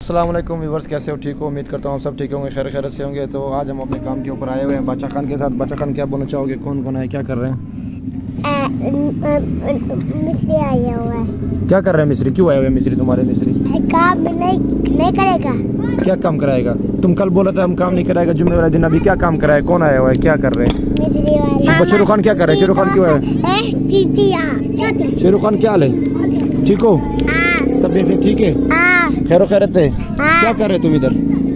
अस्सलाम वालेकुम व्यूअर्स, कैसे हो? ठीक हो? उम्मीद करता हूँ आप सब ठीक होंगे, खैर खैरत से होंगे। तो आज हम अपने काम के ऊपर आए हुए हैं बादशाह खान के साथ। बादशाह खान, क्या बोलना चाहोगे? कौन कौन है, क्या कर रहे हैं? मिस्त्री आया हुआ है। क्या कर रहे हैं मिस्त्री? क्यों आए हुए मिस्त्री? तुम्हारे मिस्त्री काम नहीं करेगा। क्या काम कराएगा? तुम कल बोला था हम काम नहीं कराएगा जुम्मे वाले दिन, अभी क्या काम कराए? कौन आया हुआ है, क्या कर रहे हैं? मिस्त्री वाला शेरू खान क्या कर रहे हैं? शेरू खान क्यों है? शेरू खान क्या हाल है? ठीक हो? तबीयत से ठीक है? खैर खैरत है? क्या कर रहे तुम इधर?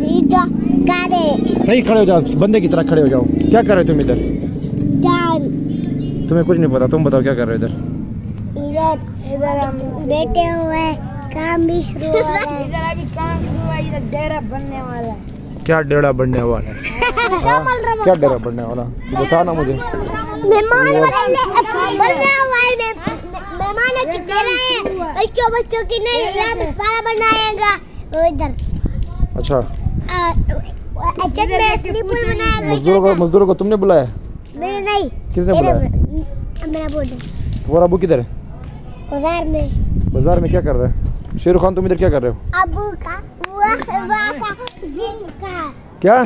सही खड़े हो जाओ, बंदे की तरह खड़े हो जाओ। क्या कर रहे तुम इधर? तुम्हें कुछ नहीं पता, तुम बताओ क्या कर रहे हो इधर? इधर हम बैठे हुए, काम भी शुरू हो रहा है। इधर अभी काम शुरू हुआ है, इधर डेरा बनने वाला है। क्या डेरा बनने वाला है? क्या डेरा बनने वाला? बता ना मुझे। मेहमान बच्चों की नहीं, यहाँ पे सारा बनाएगा इधर। अच्छा, बनाएगा। मजदूरों को तुमने बुलाया? नहीं, किसने बुलाया? मेरा बोल। तुम्हारा अबू किधर है? बाजार में। बाजार में क्या कर रहे हैं? शेरू खान तुम इधर क्या कर रहे हो? अबू का जिनका। क्या?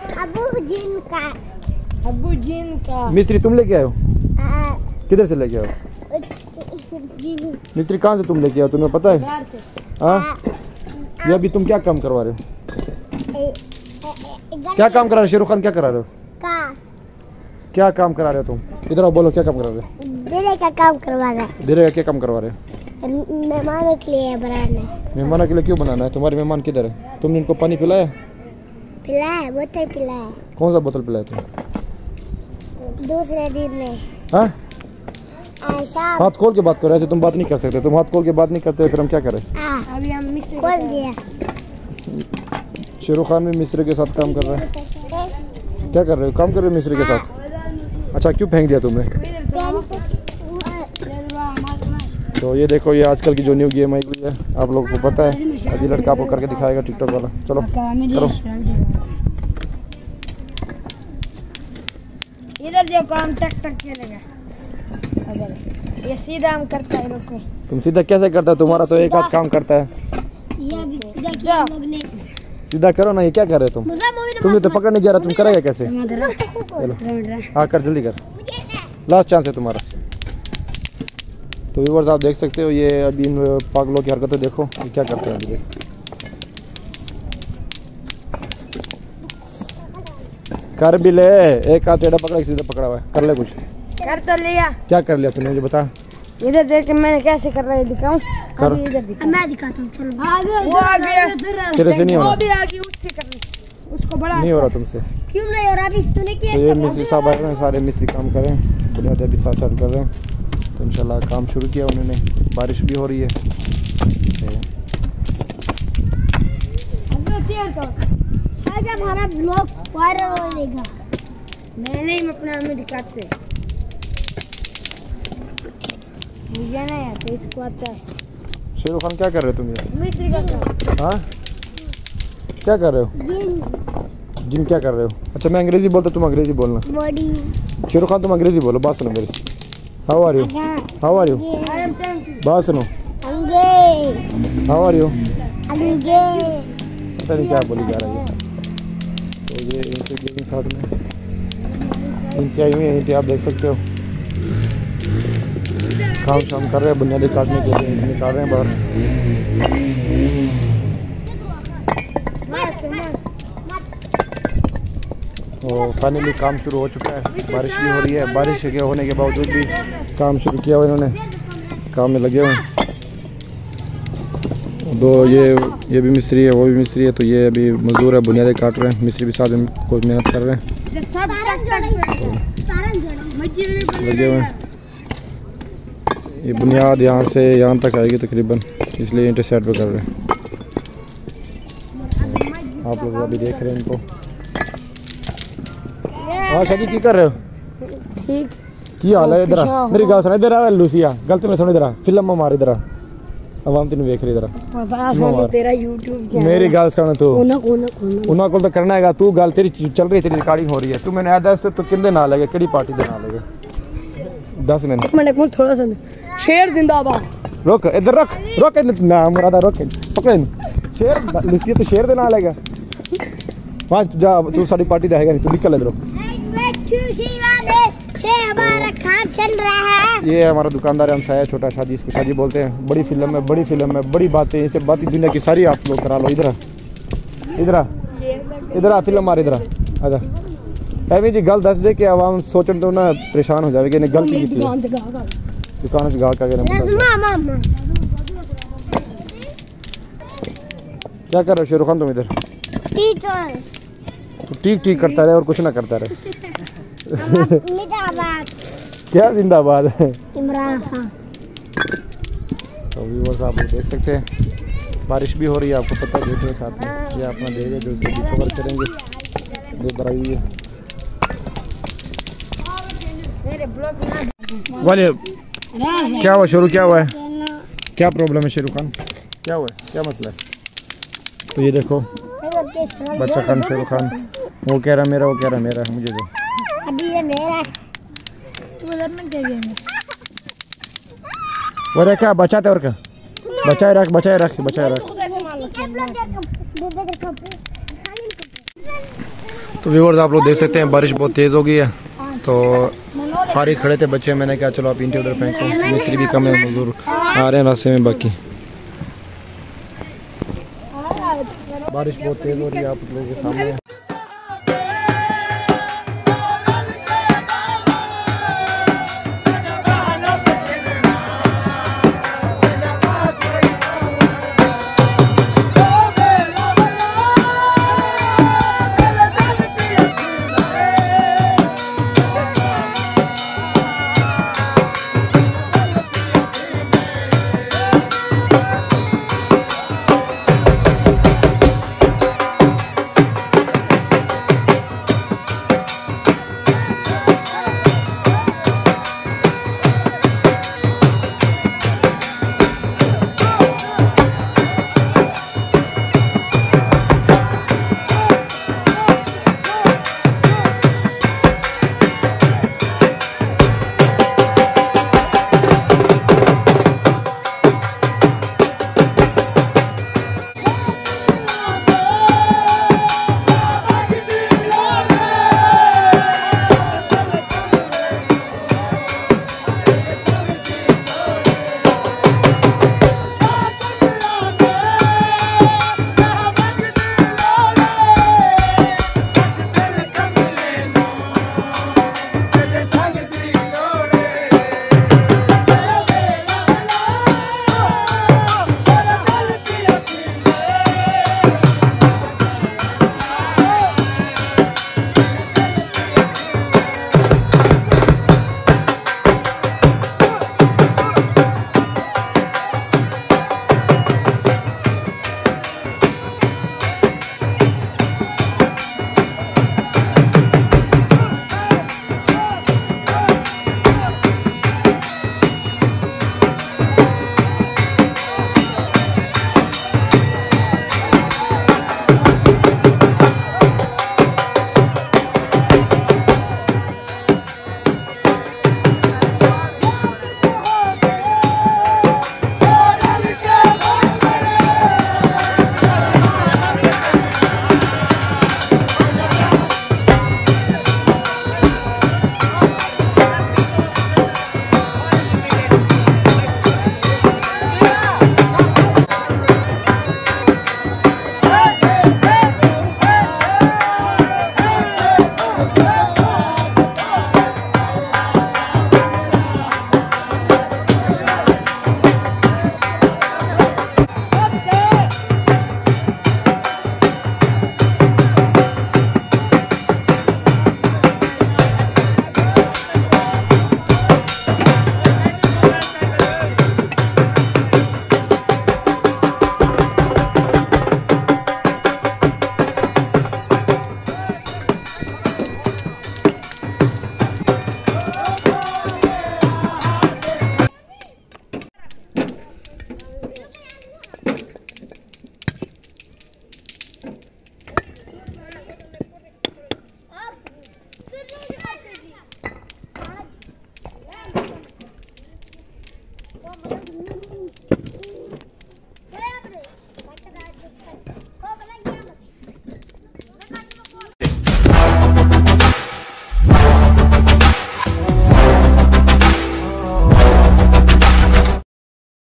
अबू जिनका। मिस्त्री तुम लेके आए हो? किधर से लेके आए हो? मिस्त्री कहाँ से तुम लेके आओ, तुम्हें पता है? हाँ, ये अभी तुम क्या काम करवा रहे हो? क्या काम करा रहे हो? शेरू खान क्या करा रहे हो? क्या काम करा रहे हो तुम? इधर आओ, बोलो क्या काम करा रहे हो? डेरे का काम करवा रहा है। डेरे का क्या काम करवा रहे हो? मेहमानों के लिए बनाना है। मेहमानों के लिए क्यों बनाना है? तुम्हारे मेहमान किधर है? तुमने इनको पानी पिलाया? पिलाया, बोतल पिलाया। कौन सा बोतल पिलाया तुम? दूसरे दिन में। हाँ? हाथ खोल के बात करो, ऐसे तुम बात नहीं कर सकते। तुम हाथ खोल के बात नहीं करते, फिर हम क्या करें? अभी हम मिस्त्री खोल दिया। शेरू खान भी मिस्त्री के साथ काम कर रहा है। क्या कर रहे हो? काम कर रहे हो मिस्त्री के साथ? अच्छा, क्यों फेंक दिया तुमने? तो ये देखो, ये आजकल की जो न्यू गेम आई हुई है, आप लोगों को पता है। अभी लड़का आपको करके दिखाएगा टिकटॉक वाला। चलो करो। इधर जो काम टक टक चलेगा, ये सीधा हम करता है। रुको, तुम सीधा कैसे करता है? तुम्हारा तो एक हाथ काम करता है। ये भी सीधा किया हम लोग ने। सीधा करो ना, ये क्या कर रहे हो तुम? तुम्हें तो पकड़ नहीं जा रहा, तुम करेगा कैसे? चलो हाँ, कर जल्दी कर, लास्ट चांस है तुम्हारा। तो व्यूअर्स आप देख सकते हो, ये अभी इन पागलों की हरकतें देखो, ये क्या करते हैं अभी। देख, कर भी ले, एक हाथ टेढ़ा पकड़ा, सीधा पकड़ा हुआ है। कर ले कुछ। कर तो लिया। क्या कर लिया तूने, मुझे बता। इधर देख के मैंने कैसे कर रहा है दिखाऊं? अभी इधर दिखा। मैं दिखाता हूँ, चलो। वो आ गया, तेरे से नहीं हो रहा। वो भी आ गई, उससे कर ले, उसको बड़ा नहीं हो रहा तुमसे। क्यों नहीं हो रहा? अभी तूने किया। तो ये मिस्त्री साहब आए हैं, सारे मिस्त्री काम कर रहे हैं, बुनियादी अभी साथ साथ कर रहे हैं। तो इंशाल्लाह काम शुरू किया उन्होंने। बारिश भी हो रही है। आज हमारा ब्लॉग वायरल होगा। मैंने ही अपना में दिखाते, मुझे नहीं आता, इसको आता है। शेरू खान क्या कर रहे हो तुम? ये मिस्त्री का काम। हाँ, क्या कर रहे हो? जिम क्या कर रहे हो? अच्छा, मैं अंग्रेजी बोलता, तुम अंग्रेजी बोलना। बॉडी। शेरू खान तुम अंग्रेजी बोलो, बात सुनो मेरी। How are you? How are you? बात सुनो। How are you? पता नहीं क्या बोली जा रही है। तो ये इनके गेमिंग साथ में इनके आई हुई है, इनके आप देख सकते हो। काम शाम कर रहे हैं, बुनियादी काटने के लिए निकाल रहे हैं बाहर। तो फाइनली काम शुरू हो चुका है। बारिश भी हो रही है, बारिश के होने के बावजूद भी काम शुरू किया हुआ इन्होंने, काम में लगे हुए हैं। दो ये भी मिस्त्री है, वो भी मिस्त्री है। तो ये अभी मजदूर है, बुनियादी काट रहे हैं। मिस्त्री भी साथ में कुछ मेहनत कर रहे हैं, लगे हुए हैं। ये बुनियाद यहाँ से यहाँ तक आएगी तकरीबन, इसलिए इंटर सेट पे कर रहे हैं। आप लोग अभी देख रहे हैं इनको। हाँ शादी की कर रहे हो? ठीक की हाल है? इधर मेरी गल सुन, इधर आ लूसिया, गलती में सुन, इधर फिल्म मार, इधर आवाम तेन वेख रही, इधर तेरा यूट्यूब चैनल। मेरी गल सुन, तू उन्होंने को तो करना है। तू गल तेरी चल रही, तेरी रिकॉर्डिंग हो रही है। तू मैंने दस तू किंदे ना लगे, केड़ी पार्टी दे ना लगे? 10 मिनट थोड़ा सा शेर जिंदाबाद। रुक, इधर रख, रुक ना मुरादा, रुक, पकड़ शेर लिस्सी तो शेर दे नाल हैगा। पांच जा तू साडी पार्टी दा हैगा नहीं, तू निकल इधरों। हमारा काम चल रहा है। ये हमारा दुकानदार है, हम साया छोटा शादी, इसको शादी बोलते हैं। बड़ी फिल्म है, बड़ी फिल्म है, बड़ी बातें, इसे बातें दुनिया की सारी आप लोग करा लो। इधर इधर इधर आ, फिल्म मार, इधर आजा। एवं जी गल दस दे के आवाम सोचन तो ना परेशान हो जावे कि गलती की दुकान से गाहक आ गया। क्या कर रहे हो शेरू खान तुम इधर? तो ठीक ठीक करता रहे और कुछ ना करता रहे। क्या जिंदाबाद है इमरान खान। तो व्यूअर्स आप लोग देख सकते हैं बारिश भी हो रही है, आपको पता है। देखिए साथ में ये अपना देगा जो से कवर करेंगे। ये बराई है मेरे ब्लॉग वाले। क्या हुआ शेरू, क्या हुआ है? क्या प्रॉब्लम है शेरू खान, क्या हुआ है, क्या मसला है? तो ये देखो बच्चा खान, शेरू खान, वो कह रहा मेरा, वो कह रहा मेरा, मुझे दो। अभी ये मेरा वो रखा बचाते और क्या, बचाए रख, बचाए रख, बचाए रख। तो व्यूअर्स आप लोग देख सकते हैं बारिश बहुत तेज़ हो गई है। तो सारे खड़े थे बच्चे, मैंने कहा चलो आप ईंटें उधर फेंको, मिस्त्री भी कम है, मजदूर आ रहे हैं रास्ते में। बाकी बारिश बहुत तेज़ हो रही है, आप लोगों के सामने है।